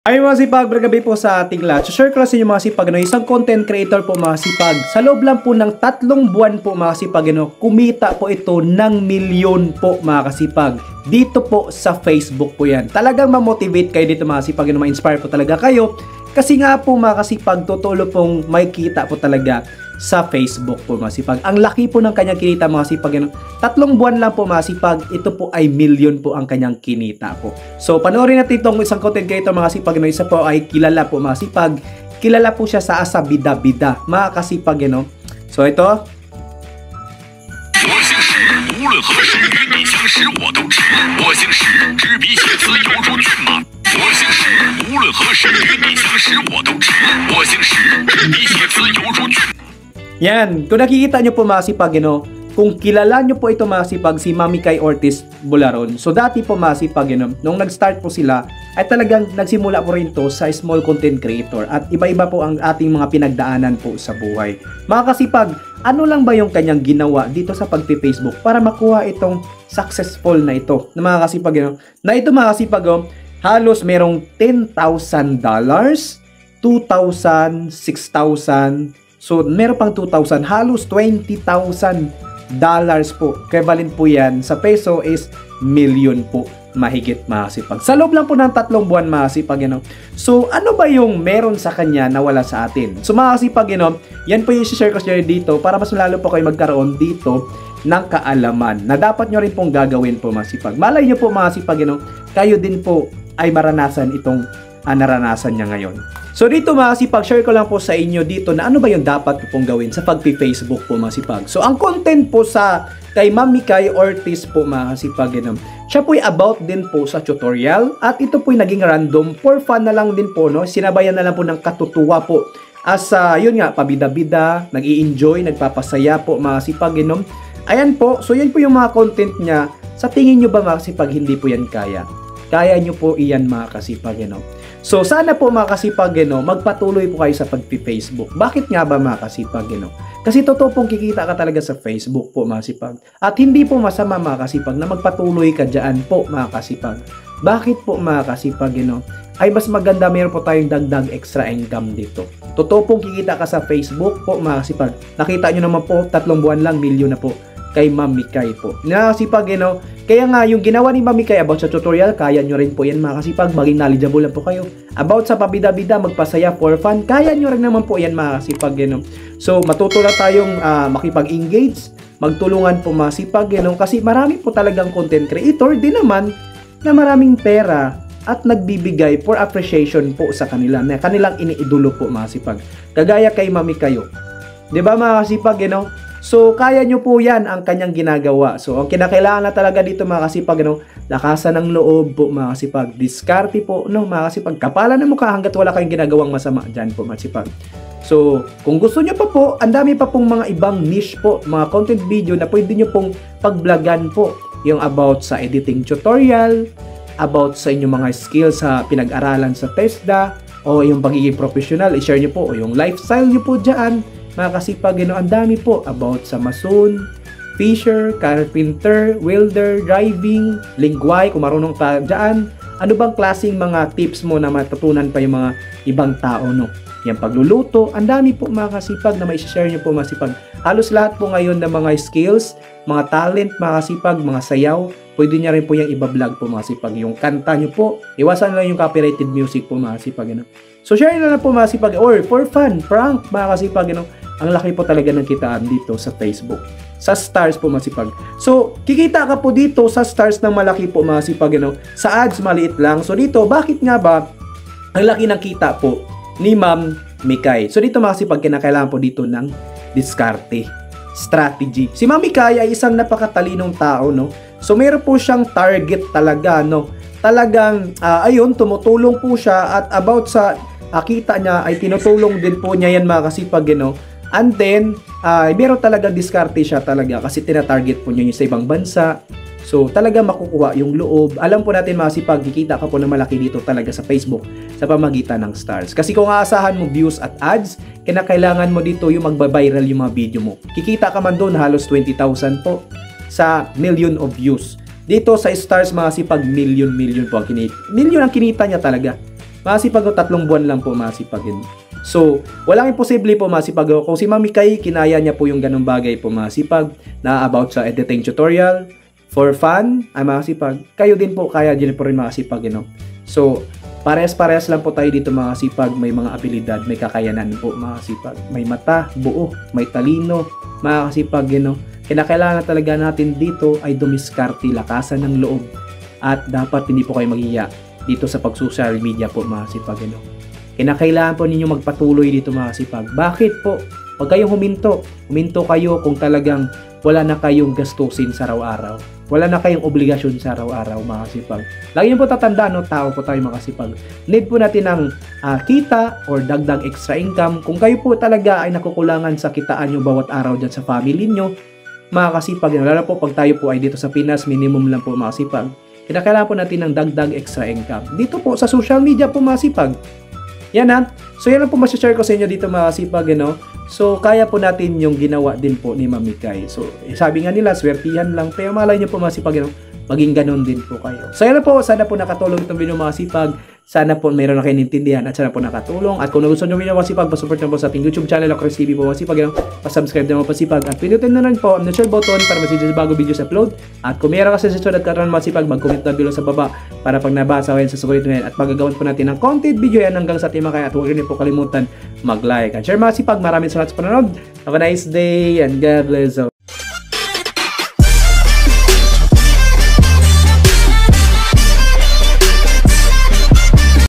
Ay mga sipag, bergabi po sa ating lahat. So share ko lang sa inyo mga sipag, isang content creator po mga sipag. Sa loob lang po ng 3 buwan po mga sipag, kumita po ito ng milyon po mga kasipag. Dito po sa Facebook po yan. Talagang ma-motivate kayo dito mga sipag, ma-inspire po talaga kayo. Kasi nga po mga kasipag, totoo pong may kita po talaga sa Facebook po mga sipag. Ang laki po ng kanyang kinita mga sipag. 3 buwan lang po mga sipag, ito po ay milyon po ang kanyang kinita po. So panoorin natin itong isang content creator mga sipag. Isa po ay kilala po mga sipag. Kilala po siya sa asa bida-bida mga kasipag. So ito. 我姓石，无论何时与你相识我都直。我姓石，执笔写词犹如骏马。我姓石，无论何时与你相识我都直。我姓石，执笔写词犹如骏马。 Yan, kung nakikita nyo po mga sipag, kung kilala nyo po ito mga sipag, si Mami Kay Ortiz Bularon. So dati po mga sipag, nung nag-start po sila, ay talagang nagsimula po rin to sa small content creator. At iba-iba po ang ating mga pinagdaanan po sa buhay. Mga kasipag, ano lang ba yung kanyang ginawa dito sa pagpi-Facebook para makuha itong successful na ito? Na mga kasipag, na ito mga kasipag, halos merong $10,000, $2,000, $6,000, so, meron pang 2,000, halos $20,000 po. Equivalent po yan sa peso is million po mahigit mga sipag. Sa loob lang po ng 3 buwan mga sipag, So, ano ba yung meron sa kanya na wala sa atin? So, mga sipag, yan po yung share ko dito para mas lalo po kayo magkaroon dito ng kaalaman na dapat nyo rin pong gagawin po mga sipag. Malay nyo po mga sipag, kayo din po ay maranasan itong naranasan niya ngayon. So dito mga sipag, share ko lang po sa inyo dito na ano ba yung dapat pong gawin sa pagpi-Facebook po mga sipag. So ang content po sa kay Mami Kay Ortiz po mga sipag, siya po ay about din po sa tutorial at ito po ay naging random for fun na lang din po, no? Sinabayan na lang po ng katutuwa po. As yun nga, pabida-bida, nag-i-enjoy, nagpapasaya po mga sipag, Ayan po, so yan po yung mga content niya. Sa tingin nyo ba mga kasipag, hindi po yan kaya? Kaya nyo po iyan mga kasipag, So sana po mga kasipag, magpatuloy po kayo sa pagpi-Facebook. Bakit nga ba mga kasipag, Kasi totoo pong kikita ka talaga sa Facebook po mga kasipag. At hindi po masama mga kasipag na magpatuloy ka dyan po mga kasipag. Bakit po mga kasipag, ay mas maganda meron po tayong dagdag extra income dito. Totoo pong kikita ka sa Facebook po mga kasipag. Nakita nyo naman po, 3 buwan lang, milyon na po kay Mami Kay po. Nakasipag, kaya nga yung ginawa ni Mami Kay about sa tutorial, kaya nyo rin po yan mga kasipag, maging knowledgeable lang po kayo. About sa pabida-bida, magpasaya for fun, kaya nyo rin naman po yan mga kasipag, So matuto na tayong makipag-engage, magtulungan po mga kasipag, kasi marami po talagang content creator din naman na maraming pera at nagbibigay for appreciation po sa kanila, na kanilang iniidolo po mga kasipag. Kagaya kay Mami Kayo. 'Di ba mga kasipag, So, kaya nyo po yan ang kanyang ginagawa. So, ang kinakailangan na talaga dito mga kasipag, lakasan ng loob po mga kasipag. Diskarte po, mga kasipag. Kapalan na mukha hanggat wala kayong ginagawang masama dyan po mga kasipag. So, kung gusto nyo pa po, ang dami pa pong mga ibang niche po, mga content video na pwede nyo pong pag-vlogan po. Yung about sa editing tutorial, about sa inyong mga skills sa pinag-aralan sa TESDA, o yung pagiging professional, i-share nyo po, o yung lifestyle nyo po dyan. Mga kasipag, ang dami po about sa mason, fisher, carpenter, welder, driving, lingway, kung marunong ka dyan. Ano bang klaseng mga tips mo na matutunan pa yung mga ibang tao, Yung pagluluto, ang dami po mga kasipag na may share nyo po mga kasipag. Halos lahat po ngayon ng mga skills, mga talent, mga kasipag, mga sayaw, pwede nyo rin po yung iba-vlog po mga kasipag. Yung kanta nyo po, iwasan lang yung copyrighted music po mga kasipag. So share na lang po mga kasipag, or for fun, prank mga kasipag, ang laki po talaga ng kitaan dito sa Facebook. Sa stars po masipag. So, kikita ka po dito sa stars ng malaki po masipag. Sa ads maliit lang. So, dito, bakit nga ba ang laki ng kita po ni Ma'am Mikay? So, dito masipag, kinakailangan po dito ng diskarte, strategy. Si Ma'am Mikay ay isang napakatalinong tao, So, meron po siyang target talaga, Talagang, ayun, tumutulong po siya at about sa kita niya ay tinutulong din po niya yan mga kasipag, And then, meron talaga diskarte siya talaga kasi tina-target po niya yung sa ibang bansa. So, talaga makukuha yung loob. Alam po natin mga sipag, kikita ka po na malaki dito talaga sa Facebook sa pamagitan ng stars. Kasi kung aasahan mo views at ads, kinakailangan mo dito yung magba-viral yung mga video mo. Kikita ka man doon halos 20,000 po sa million of views. Dito sa stars mga sipag, million po ang kinita. Million ang kinita niya talaga. Masipag o 3 buwan lang po masipag yun. So, walang imposible po masipag o. Kung si Mami Kay, kinaya niya po yung ganung bagay po masipag na about sa editing tutorial, for fun, ay masipag. Kayo din po, kaya din po rin masipag, you know. So, parehas-parehas lang po tayo dito mga sipag, may mga abilidad, may kakayanan po mga sipag. May mata, buo, may talino, mga kasipag, you know. Kinakailangan talaga natin dito ay dumiskarte, lakasan ng loob. At dapat hindi po kayo maghiya dito sa pag-social media po mga sipag, you know. Kinakailangan po ninyo magpatuloy dito mga sipag. Bakit po? Huwag kayong huminto. Huminto kayo kung talagang wala na kayong gastusin sa araw-araw. Wala na kayong obligasyon sa araw-araw mga sipag. Lagi niyo po tatandaan, no, tao po tayo mga sipag. Need po natin ng kita or dagdag extra income. Kung kayo po talaga ay nakukulangan sa kitaan nyo bawat araw dyan sa family nyo, mga kasipag, lalo po pag tayo po ay dito sa Pinas, minimum lang po mga sipag. Kinakailangan po natin ng dagdag extra income. Dito po sa social media po mga sipag. Yan ha. So yan lang po masashare ko sa inyo dito mga sipag, you know. So kaya po natin yung ginawa din po ni Mami Kay. So sabi nga nila, swertihan lang. Pero malay nyo po mga sipag, you know, maging ganun din po kayo. So yan lang po. Sana po nakatulong itong video mga sipag. Sana po mayroon na kayo nintindihan at sana po nakatulong. At kung nagustuhan nyo video mga sipag, pasupport nyo po sa ating YouTube channel, Chris TV po mga sipag, you know. Pasubscribe na mga sipag. At pinutin na rin po ang share button para masijay sa bago videos upload. At kung mayroon kasi sa sunod at karoon mga sipag, mag-comment na below sa baba para pag nabasa ko yan sa sukulit na yan. At magagawan po natin ng content video yan hanggang sa ating makaya. At huwag rin po kalimutan mag-like at share mga sipag. Maraming salamat sa panonood. Have a nice day and God bless you.